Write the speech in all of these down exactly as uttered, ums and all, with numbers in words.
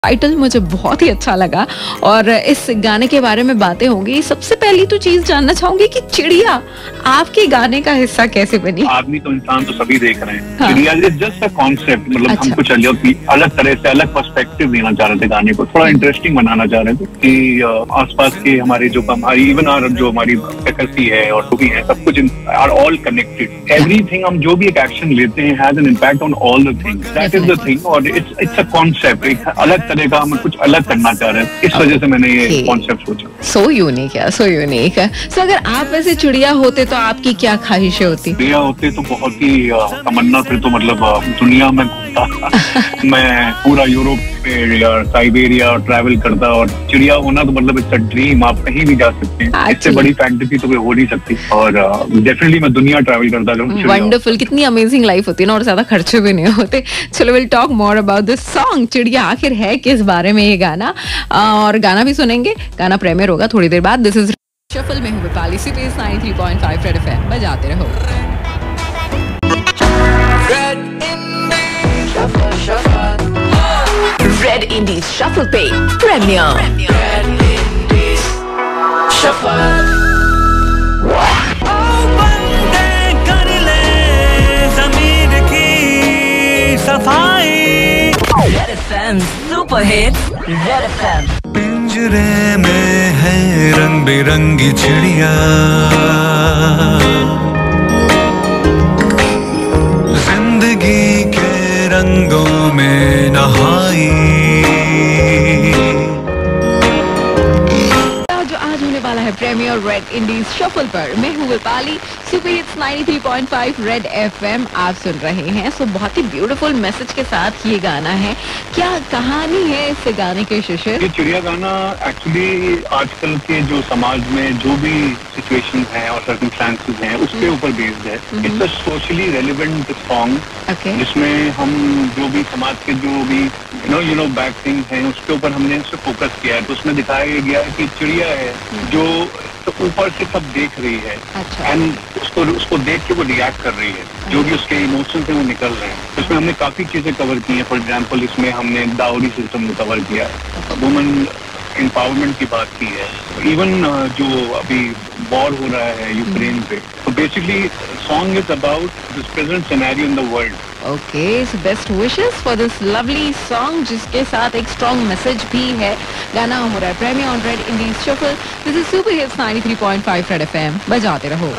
Title मुझे बहुत ही अच्छा लगा और इस गाने के बारे में बातें होंगी। सबसे पहली तो चीज जानना चाहूंगी कि चिड़िया आपके गाने का हिस्सा कैसे बनी? आदमी तो इंसान तो सभी देख रहे हैं। हाँ। चिड़िया इज जस्ट अ कॉन्सेप्ट, मतलब अच्छा। हम कुछ अलग अलग तरह से अलग पर्सपेक्टिव देना चाह रहे थे, गाने को थोड़ा इंटरेस्टिंग बनाना चाह रहे थे कि आसपास के हमारे जो हमारी इवन आर जो हमारी प्रकृति है और जो भी है सब कुछ आर ऑल कनेक्टेड। एवरीथिंग हम जो भी एक एक्शन लेते हैं has an impact on all the things. That is the thing और इट्स इट्स अ कॉन्सेप्ट, एक अलग तरह का हम कुछ अलग करना चाह रहे हैं। इस वजह से मैंने ये कॉन्सेप्ट सोचा। सो यूनिक है, सो यूनिक है। सो अगर आप वैसे चिड़िया होते तो आपकी क्या ख्वाहिशें होती? चिड़िया होते तो बहुत ही तमन्ना फिर तो मतलब दुनिया में घूमता मैं पूरा यूरोप पे या साइबेरिया ट्रैवल करता और चिड़िया होना तो मतलब इट्स अ ड्रीम। आप कहीं भी जा सकते हैं, इससे बड़ी फैंटेसी तो हो नहीं सकती और डेफिनेटली मैं दुनिया ट्रैवल करता रहूं। वंडरफुल, कितनी अमेजिंग लाइफ होती है ना और ज्यादा खर्चे भी नहीं होते। चलो will talk more about this song चिड़िया। आखिर है किस बारे में ये गाना, और गाना भी सुनेंगे। गाना प्रीमियर होगा थोड़ी देर बाद। दिस इज शफल में हूँ विपाली, सीपीएस ninety three point five red FM बजाते रहो। रेड इंडीज शफल पे प्रीमियर। Red Indies shuffle. जमीन की सफाई। Red FM super hits. Red FM. पिंजरे में है रंग बिरंगी चिड़िया, जिंदगी के रंगों में नहाई। जो आज होने वाला है प्रीमियर रेड इंडीज शफल पर, मैं हूँ Vipali, super hits ninety three point five red FM आप सुन रहे हैं। सो बहुत ही ब्यूटीफुल मैसेज के साथ ये गाना है। क्या कहानी है इस गाने के शिशिर? ये चिड़िया गाना एक्चुअली आजकल के जो समाज में जो भी सिचुएशन है और सर्कमस्टेंसेस हैं उसके ऊपर बेस्ड है। It's a socially relevant song जिसमें हम जो भी समाज के जो भी you know you know bad things हैं उसके ऊपर हमने उससे फोकस किया है। तो उसमें दिखाया गया है कि चिड़िया है जो तो ऊपर से सब देख रही है एंड उसको उसको देख के वो रिएक्ट कर रही है। जो भी उसके इमोशंस हैं वो निकल रहे हैं। तो इसमें हमने काफी चीजें कवर की हैं। फॉर एग्जांपल इसमें हमने डाउरी सिस्टम को कवर किया है, वुमेन एम्पावरमेंट की बात की है, इवन जो अभी वॉर हो रहा है यूक्रेन पे। तो basically song is about this present scenario in the world. Okay, so best wishes for this lovely song जिसके साथ एक स्ट्रॉन्ग मैसेज भी है। गाना हो रहा है premiere on red Indies shuffle. This is super hits ninety three point five red FM बजाते रहो।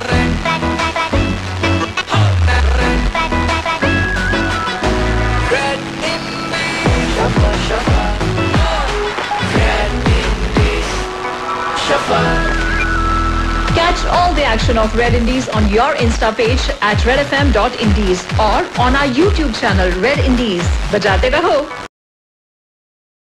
Catch all the action of Red Indies on your Insta page at redfm dot indies or on our YouTube channel Red Indies. बजाते रहो।